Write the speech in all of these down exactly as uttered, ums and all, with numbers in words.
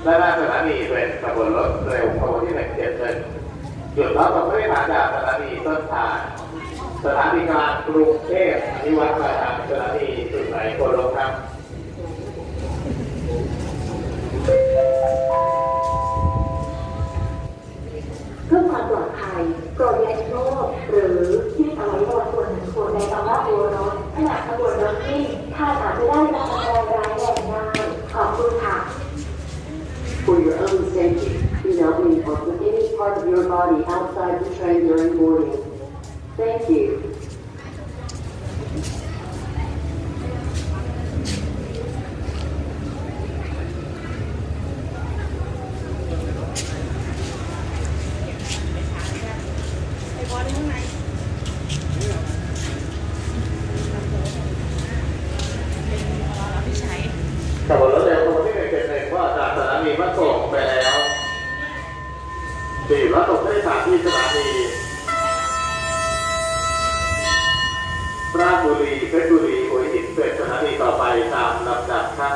และหน้าสถานีเป็นขบวนรถเร็วขบวนที่หนึ่งเจ็ดหนึ่งหยุดรับส่งผู้โดยสารจากสถานีต้นทางสถานีกลางกรุงเทพนิวัฒน์ปลายทางสถานีสุไหงโกลกครับเพื่อความปลอดภัยโปรดอย่าโน้มหรือที่อวัยวะส่วนหนึ่งส่วนใดต่อว่าตัวรถขณะขบวนรถวิ่งถ้าอาจจะได้รับอันตรายร้ายแรงได้ขอบคุณค่ะ For your own safety, do not leave or put any part of your body outside the train during boarding. Thank you. ขบวนรถเร็วขบวนที่หนึ่งเจ็ดหนึ่งว่าจากสถานีวัดโป่งไปแล้วสี่วัดโป่งได้สถานที่สถานีราชบุรีเพชรบุรีหัวหินเป็นสถานีต่อไปตามลำดับครับ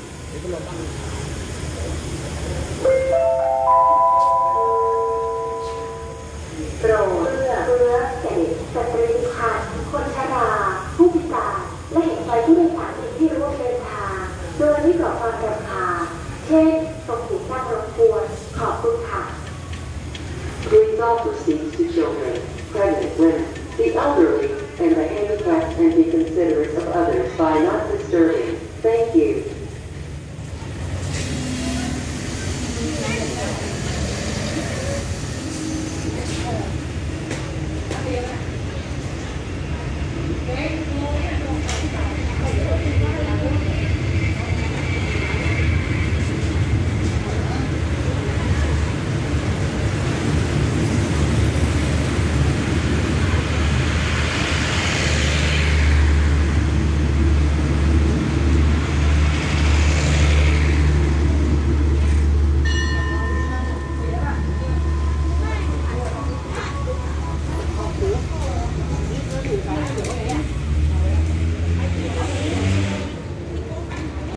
โปรดเพื่อเพื่อเด็กสตรีพันคนชราผู้พิการและเห็นใจผู้โดยสารที่ร่วมเดินทางโดยไม่ก่อความรำคาญเช่นส่งเสียงดังรบกวนขอบคุณค่ะ Please offer seats to children, pregnant women, the elderly, and the handicapped, and be considerate of others by not disturbing. Thank you.